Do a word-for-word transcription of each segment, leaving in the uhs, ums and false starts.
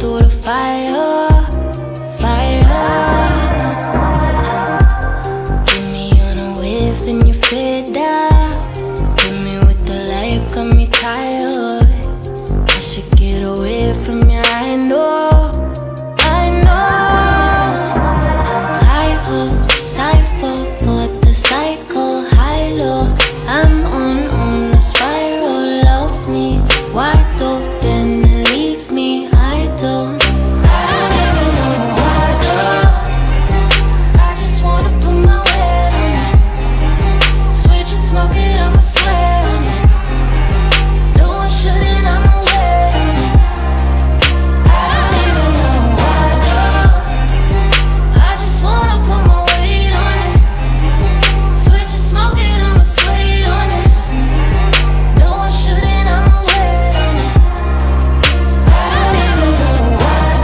through the fire, fire. Get me on a wave, then you fade down. Hit me with the light, got me tired. I should get away from you, I know, I know. High hopes, I fall for the cycle, high low. I'm on, on the spiral, love me wide open and leave me, I don't. I don't know what I do. I just wanna put my weight on it. Switch and smoke it, I'ma swear on it. No one shouldn't, I'ma wait on it. I don't even know what I do. I just wanna put my weight on it. Switch and smoke it, I'ma sway on it. No one shouldn't, I'ma wait on it. I don't even know what I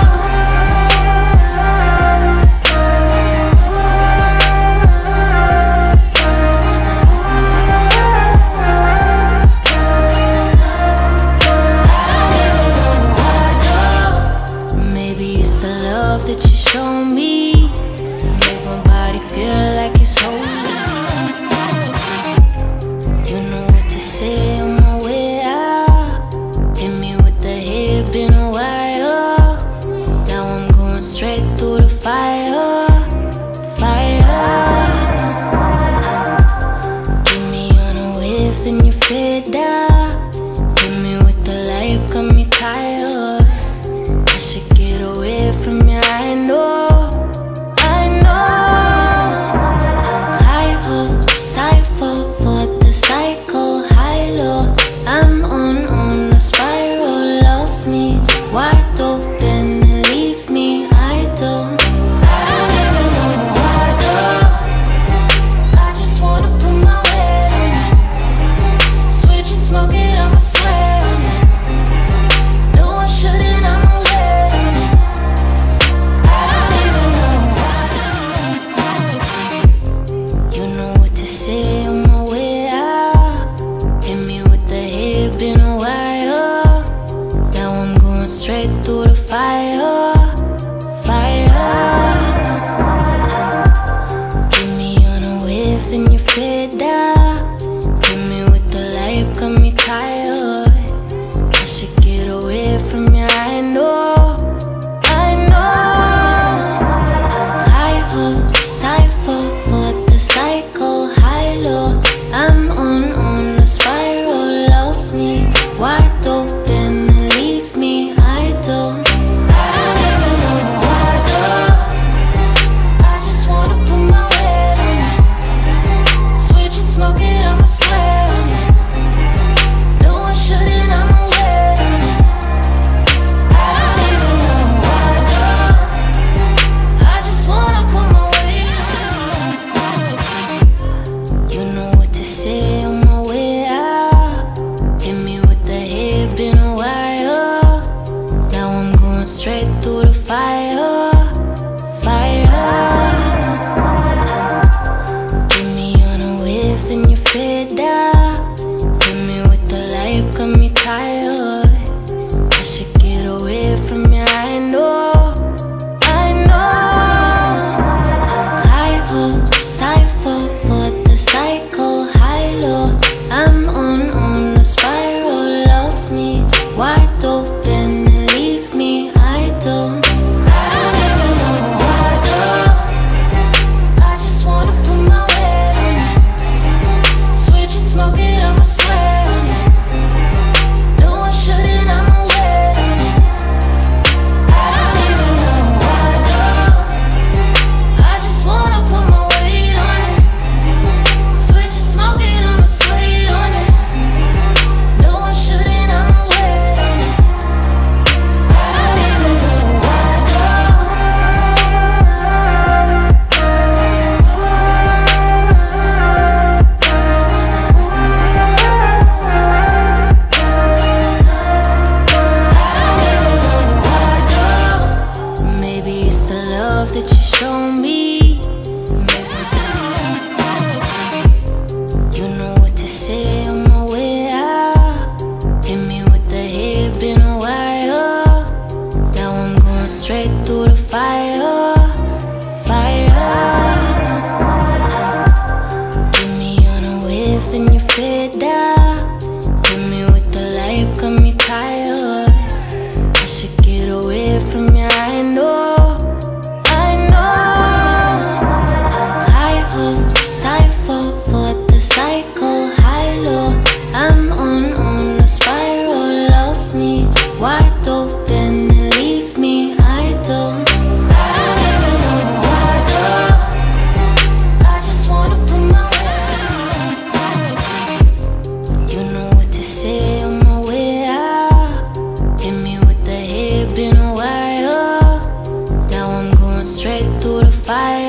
do. Maybe it's the love that you show me, make my body feel like it's holy. You know what to say on my way out. Hit me with the head, been a while. Now I'm going straight through the fire, fire. Get me on a wave, then you fade down. Hit me with the light, got me tired. I should get away from you, I know, I know. High hopes, I fall for the cycle, high low. I'm on, on the spiral, love me wide open and leave me, I don't. I don't even know what I do. I just wanna put my weight on it. Switch and smoke it, I'ma swear on it. No one shouldn't, I'ma wait on it. I don't even know what I do. You know what to say on my way out. Hit me with the head, been a while. Now I'm going straight through the fire, fire. Get me on a wave, then you fade down. Hit me with the light, got me tired. I should get away from you, I know, I know. High hopes, I fall for the cycle, high low. I'm on, on the spiral, love me wide open and leave me, I don't. I don't even know what I do. I just wanna put my weight on it. Switch and smoke it, I'ma swear on it. No one shouldn't, I'ma wait on it. I don't even know what I do. I just wanna put my weight on it. You know what to say on my way out. Hit me with the head, been a while. Now I'm going straight through the fire, fire. Get me on a wave, then you fade down. Hit me with the light, got me tired. I should get away from you, I know, I know. High hopes, I fall for the cycle, high low. I'm on, on the spiral, love me wide open and leave me, I don't. I don't even know what I do. fire, fire. Get me on a wave, then you fade down. Hit me with the light, got me tired. I should get away from you, I know, I know. High hopes, I fall for the cycle, high low. I'm on, on the spiral, love me wide open and leave me, I don't. I just wanna put my way. You know what to say on my way out. Hit me with the head, been a while. Now I'm going straight through the fire.